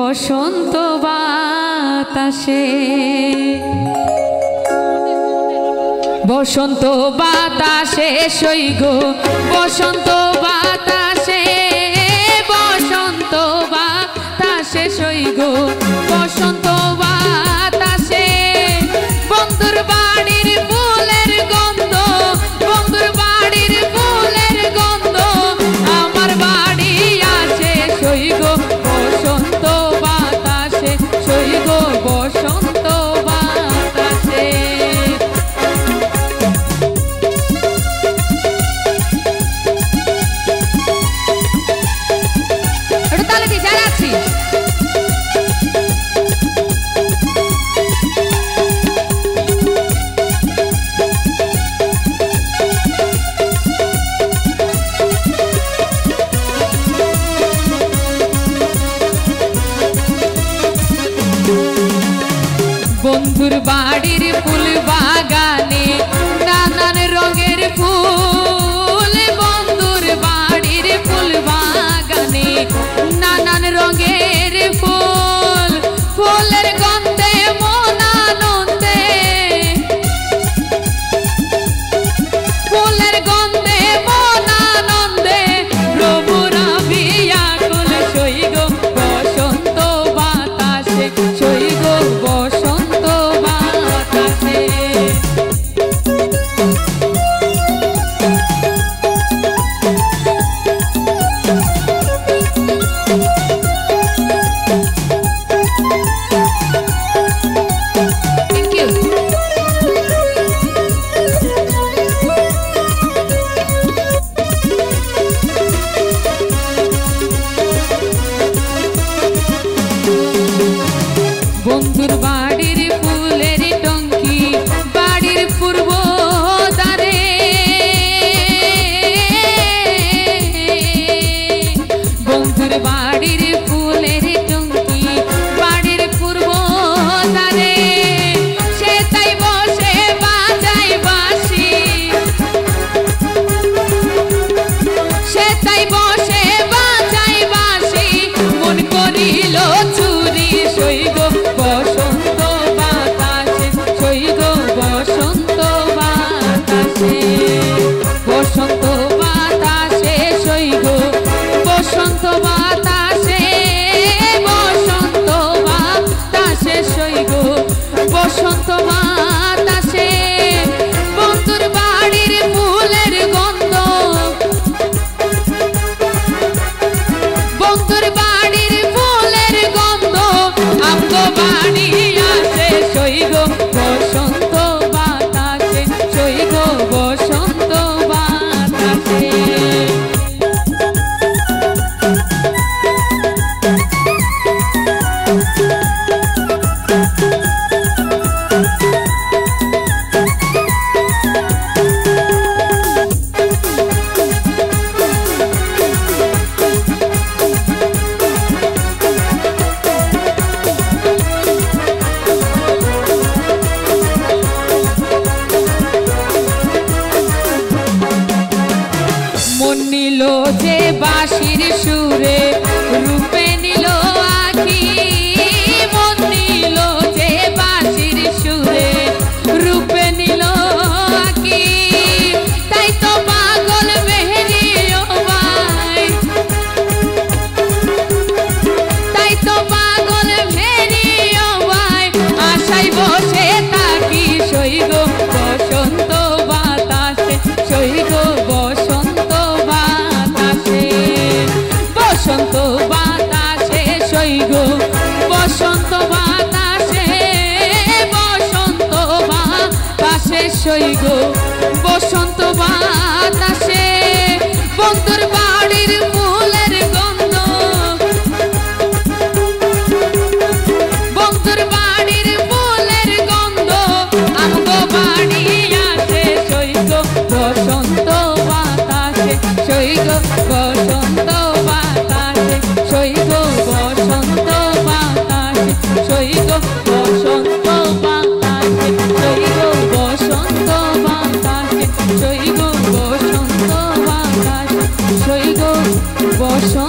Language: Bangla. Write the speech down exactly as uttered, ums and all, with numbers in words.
বসন্ত বাতাসে বসন্ত বাতাসে সইগো বসন্ত বাতাসে বসন্ত বাতাসে সইগো বসন্ত বাতাসে বন্ধুর বাড়ির ফুলের গন্ধ বন্ধুর বাড়ির ফুলের গন্ধ আমার বাড়ি আছে সইগো বসন্ত বাতাসে সইগো বসন্ত বাতাসে একটু তালে দিয়ে যাচ্ছি বন্ধুর বাড়ির ফুল বাগানে নানান রঙের ফুল বন্ধুর বাড়ির ফুল বাগানে নানান রঙের ফুল ফুলের গন্ধে মন আনন্দে ফুলের গন্ধে মন আনন্দে প্রভুরা বিয়াকুল সইগো বসন্ত বাতাসে সইগো বসন্ত বাতাসে বন্ধুর বাড়ির ফুলের টঙ্কি বাড়ির পূর্ব দ্বারে বন্ধুর বাড়ির ফুলের টঙ্কি বাড়ির পূর্ব দ্বারে সে তাই বসে বাজাই বাঁশি সে তাই বসে বাজাই বাঁশি মন করিল চুরি সইগো বসন্ত বাতাসে সইগো বসন্ত বাতাসে বসন্ত বাতাসে সইগো বসন্ত বাতাসে বসন্ত বাতাসে সইগো বসন্ত বাতাসে বন্ধুর বাড়ির ফুলের গন্ধ বন্ধুর বাড়ির ফুলের গন্ধ আমগো বাড়ি আছে সইগো বসন্ত বাতাসে সইগো বসন্ত বাতাসে মন নিল যে বাঁশির সুরে রূপে নিল আখি মন নিল যে বাঁশির সুরে রূপে নিল আখি তাই তো পাগল মেহেরি ও ভাই তাই তো পাগল মেহেরি ও ভাই আশায় বসে থাকি সইগো বসন্ত বাতাসে সইগো বসন্ত বাতাসে বসন্ত বাতাসে সইগো বসন্ত বাতাসে বসন্ত বাতাসে সইগো বসন্ত বাতাসে বন্ধুর বাড়ির ফুলের গন্ধ বন্ধুর বাড়ির ফুলের গন্ধ আমগো বাড়ি আছে সইগো বসন্ত বাতাসে সইগো বসন্ত বাতাসে সইগো বসন্ত বাতাসে সইগো বসন্ত বাতাসে সইগো বসন্ত বাতাসে সইগো বসন্ত বাতাসে সইগো বসন্ত